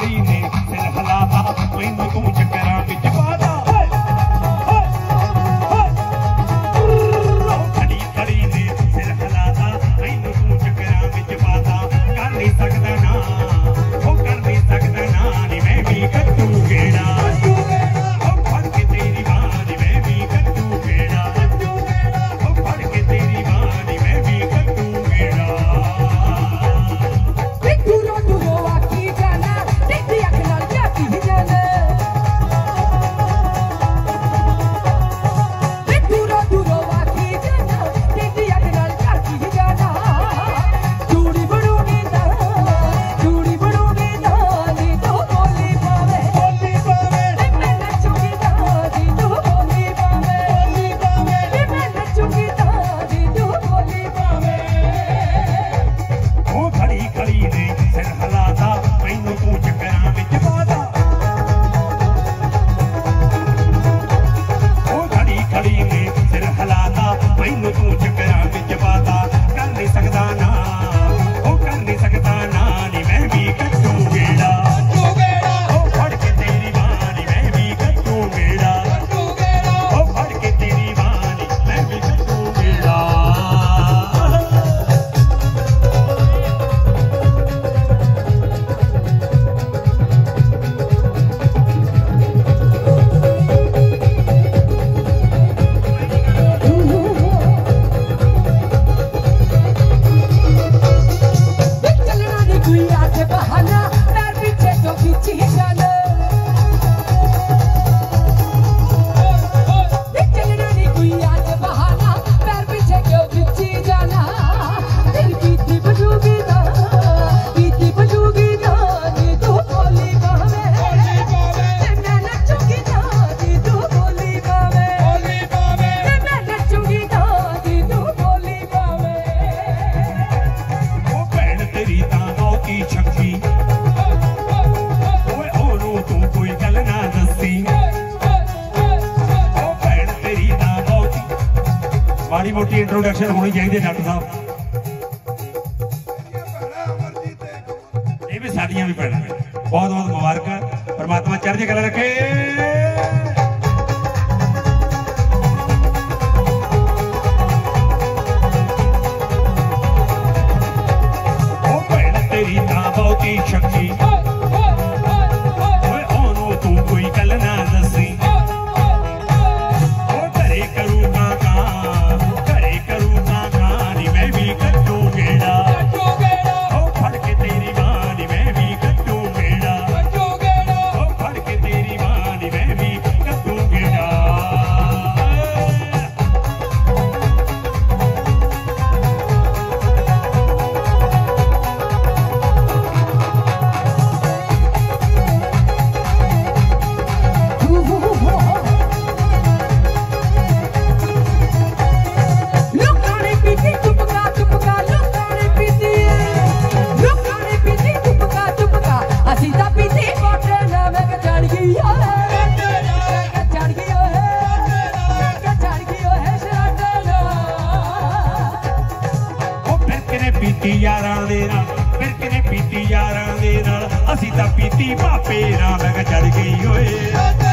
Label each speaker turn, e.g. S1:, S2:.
S1: खड़ी ने सिर हिलाता मैनू तू चक्करां विच पाता खड़ी खड़ी ने सिर हिलाता मैनू तू चक्करां विच पाता कर नहीं सकदा ना ओ कर नहीं सकदा ना नी मैं भी कट्टू गेड़ा माड़ी मोटी इंट्रोडक्शन होनी चाहिए डॉक्टर साहब ये भी साड़ियां भी पहना बहुत बहुत मुबारक परमात्मा चढ़ कला रखे ओ भैन तेरी ना बहुती शक्ति ओनू तू कोई गल ना दसी पीती यारां दे नाल फिर किने पीती यारां दे नाल असीं तां पीती पापे नाल चढ़ गई ओए।